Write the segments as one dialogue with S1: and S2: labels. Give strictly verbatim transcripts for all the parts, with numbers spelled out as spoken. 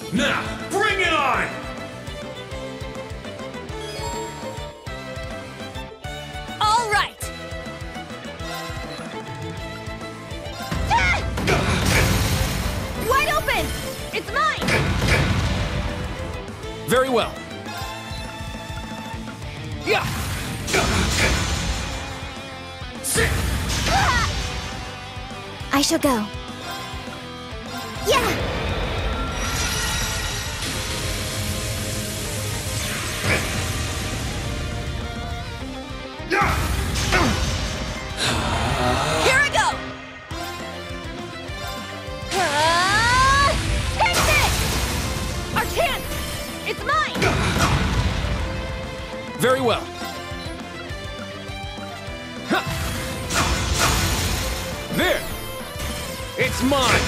S1: Now, bring it on!
S2: All right! Ah! Wide open! It's mine!
S3: Very well. Yeah!
S1: Sit!
S2: Ah! I shall go. Yeah! Here I go! Ah! Take this! Our chance! It's mine!
S3: Very well. Ha! There! It's mine!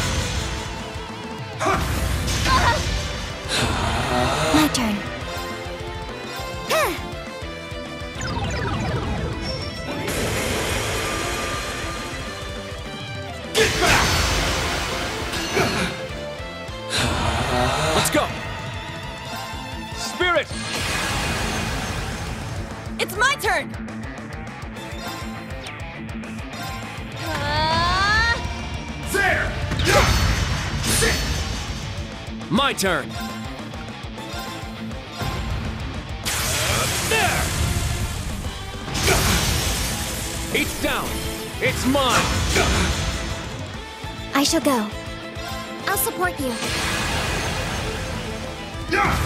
S2: Uh, My turn.
S1: Get back!
S3: Let's go! Spirit!
S2: It's my turn! Uh,
S1: There! Yeah! Sit!
S3: My turn! There! It's down! It's mine!
S2: I shall go. I'll support you.
S1: Yeah!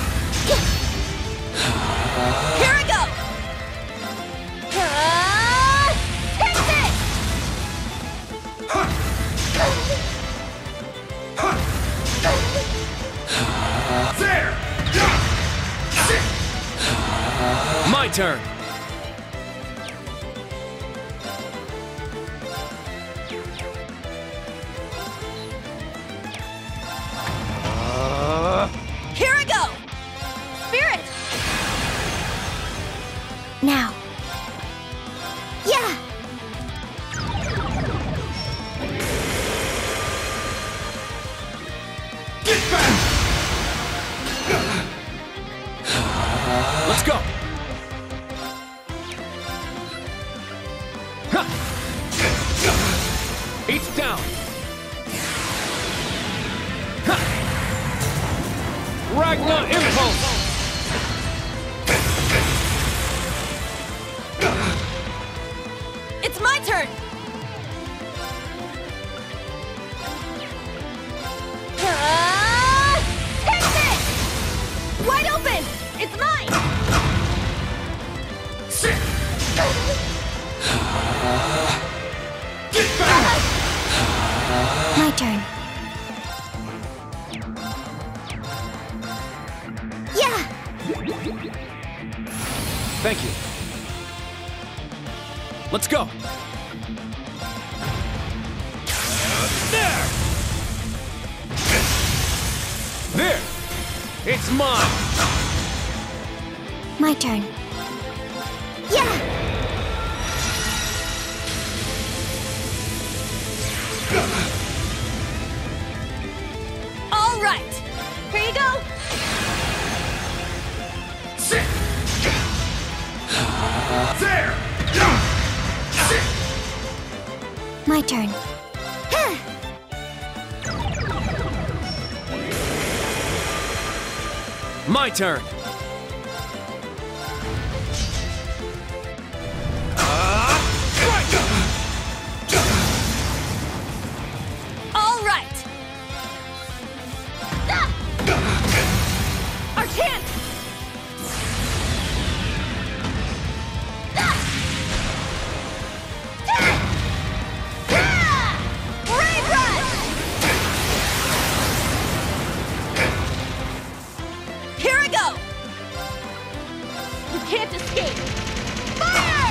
S2: Here I go! Ah! Take this!
S1: There! Yeah! Sit!
S3: My turn!
S2: Here I go! Spirit! Now. Yeah!
S1: Get back!
S3: Let's go! Ha! It's down! Ha! Ragnar Impulse!
S2: It's my turn! Ah! Take this! Wide open! It's mine!
S1: Sit! Get back!
S2: My turn. Yeah!
S3: Thank you. Let's go! There! There! It's mine!
S2: My turn. Yeah! All right! Here you go!
S1: Sit! There! Yeah! Sit!
S2: My turn.
S3: My turn! Uh, right.
S2: All right! Ah! Our chance! Ah! Ah! Ah! Rain rush! Here I go! You can't escape! Fire!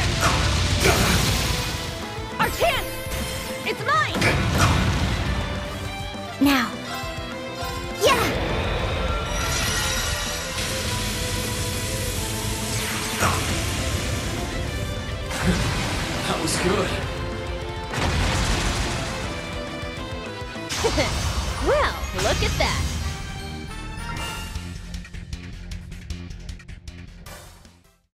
S2: Our chance! It's mine! Now. Yeah!
S3: That was good.
S2: Well, look at that.